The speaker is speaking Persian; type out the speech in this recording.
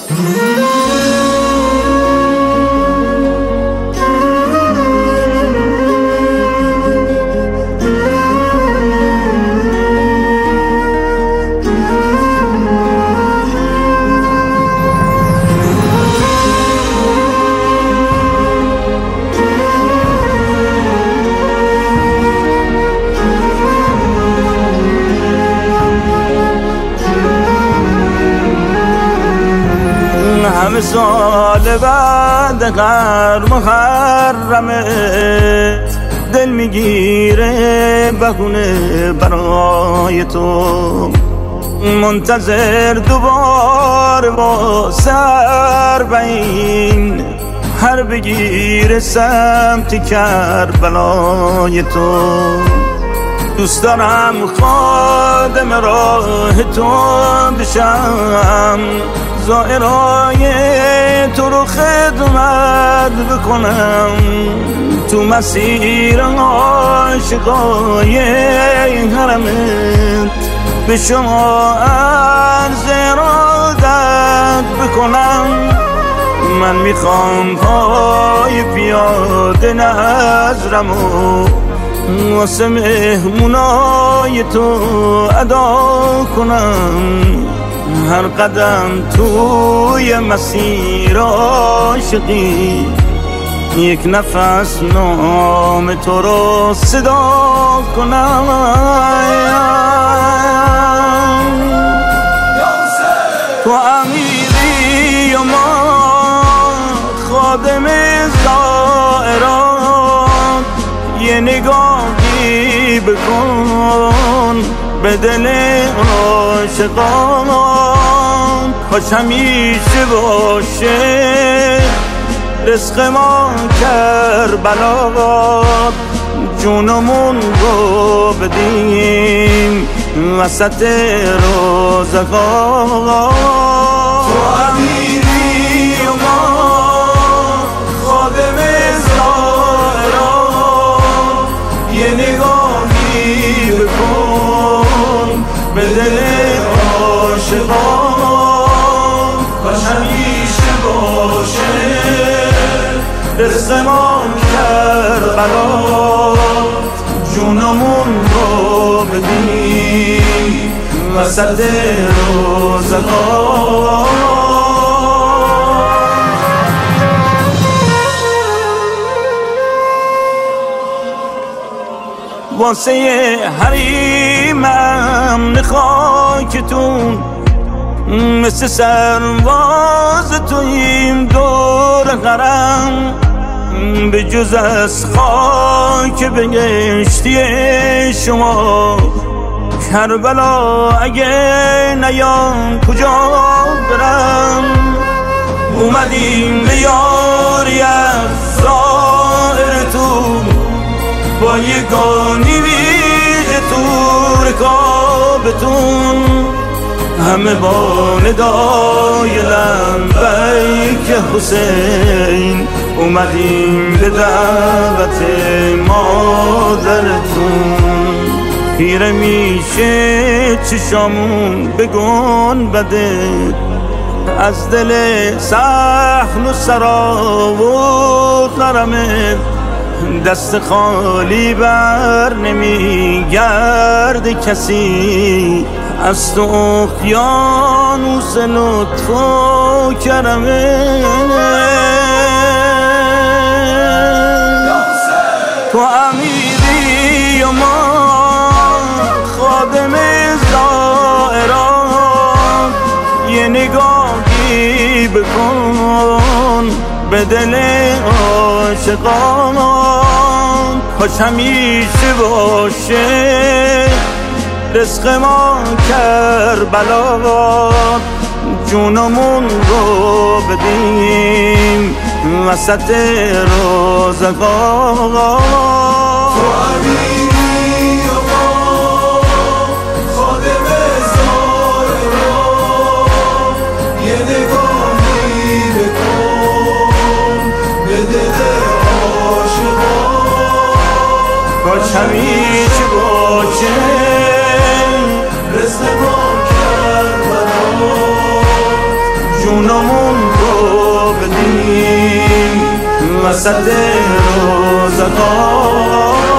همه سال بعد هر محرمه دل میگیره بهونه برای تو، منتظر دوباره با سر بین هر بگیره سمت کربلای تو. دوست دارم خادم راه تو بشم، زائرای تو رو خدمت بکنم، تو مسیر عاشقای حرمت به شما عرض ارادت بکنم. من میخوام پای پیاده نظرمو واسه مهمونای تو ادا کنم، هر قدم توی مسیر عاشقی یک نفس نام تو رو صدا کنم. تو امیری و ما خادم زائران، یه نگاهی بکن به دل عاشقان، کاش همیشه باشه رزق ما کربلا، جونمون رو بدیم وسط روزگار. تو امیری و ما خادم زائران، یه نگاهی بکن به دل عاشقان، کاش همیشه باشه رزق ما کربلا، جونمون رو بدیم وسط روزگار. واسه حریمم خاکتون مثل سرواز تویم دور حرم، به جز از خاک بهشتی شما کربلا اگه نیام کجا برم. اومدیم به یاری از زائرتون، با یگانی ویژه تو رکابتون، همه با ندای لبیک حسین اومدیم به دعوت مادرتون. خیره میشه چشامون به گنبدت، از دل صحن و سرا و حرمت دست خالی بر نمیگرد کسی، از تو اقیانوس لطف و کرمه. تو امیری و ما خادم زائران، یه نگاهی بکن به دل عاشقان، کاش همیشه باشه رزق ما کربلا، جونمون رو بدیم وسط روزگار. تو امیری و ما خادم زائران، یه نگاهی بکن به دل عاشقان، کاش همیشه باشه رزق ما کربلا، جونمون وسط روزگار